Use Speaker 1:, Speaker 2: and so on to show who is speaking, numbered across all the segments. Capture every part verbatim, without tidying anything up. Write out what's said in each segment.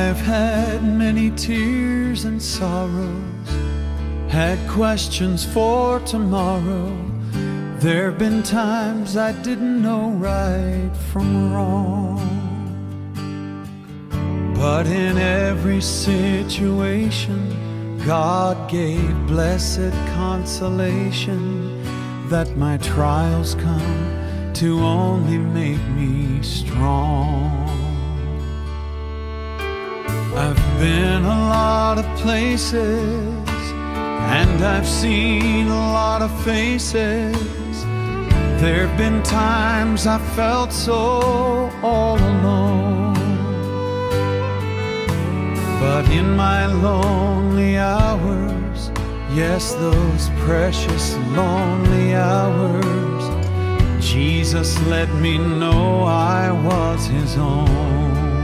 Speaker 1: I've had many tears and sorrows, had questions for tomorrow. There've been times I didn't know right from wrong. But in every situation, God gave blessed consolation, that my trials come to only make me strong. I've been a lot of places, and I've seen a lot of faces. There've been times I felt so all alone. But in my lonely hours, yes, those precious lonely hours, Jesus let me know I was His own.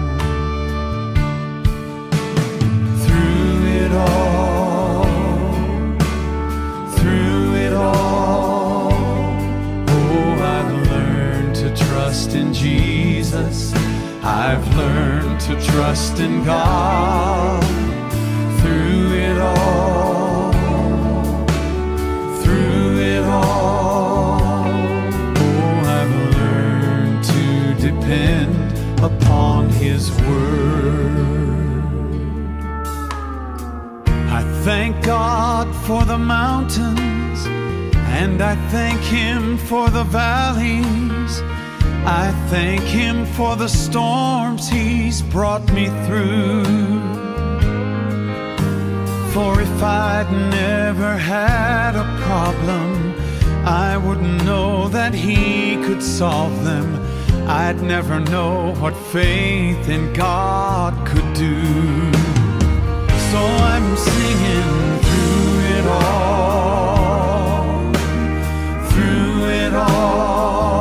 Speaker 1: Through it all, through it all, oh, I've learned to trust in Jesus. I've learned to trust in God. Through it all, through it all, oh, I've learned to depend upon His word. I thank God for the mountains, and I thank Him for the valleys. I thank Him for the storms He's brought me through. For if I'd never had a problem, I wouldn't know that He could solve them. I'd never know what faith in God could do. So I'm singing through it all, through it all.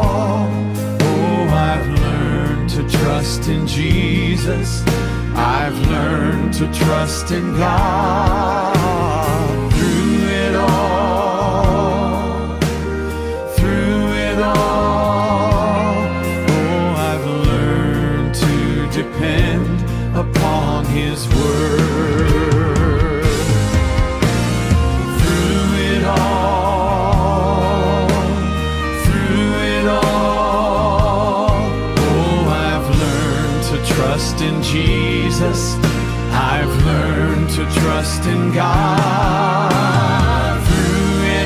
Speaker 1: Trust in Jesus, I've learned to trust in God. Through it all, through it all, oh, I've learned to depend upon His word. Through it all, through it all, trust in Jesus, I've learned to trust in God. Through it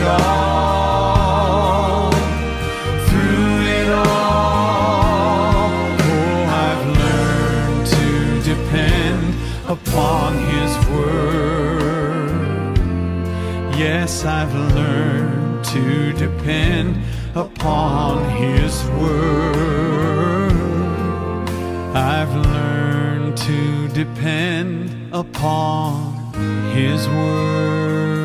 Speaker 1: all, through it all, oh, I've learned to depend upon His word. Yes, I've learned to depend upon His word. I've learned to depend upon His word.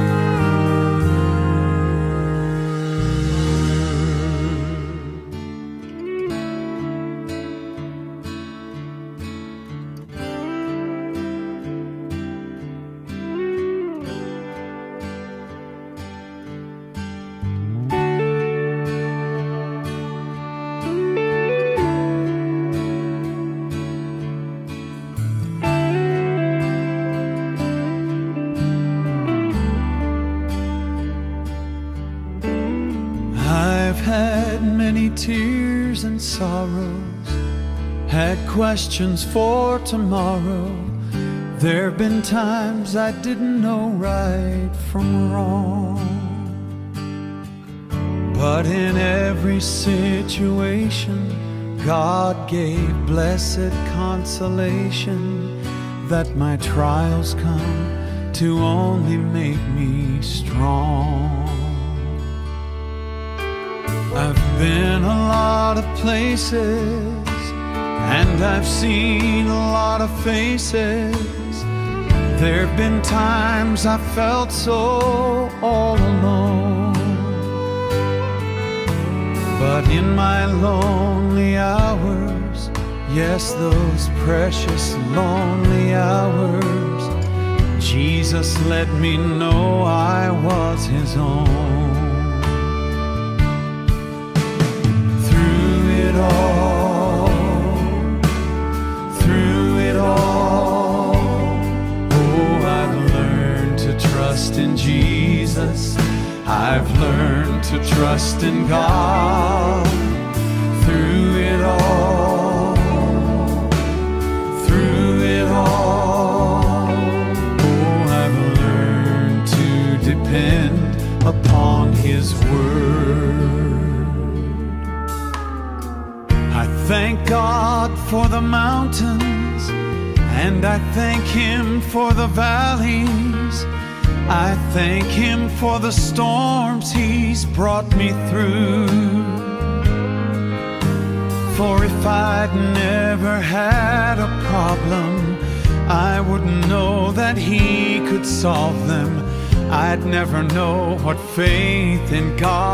Speaker 1: I've had many tears and sorrows, had questions for tomorrow. There've been times I didn't know right from wrong. But in every situation, God gave blessed consolation, that my trials come to only make me strong. I've been a lot of places, and I've seen a lot of faces. There've been times I felt so all alone. But in my lonely hours, yes, those precious lonely hours, Jesus let me know I was His own. Through it all, through it all, I've learned to trust in God through it all, through it all. Oh, I've learned to depend upon His word. I thank God for the mountains, and I thank Him for the valleys. I thank Him for the storms He's brought me through. For if I'd never had a problem, I wouldn't know that He could solve them. I'd never know what faith in God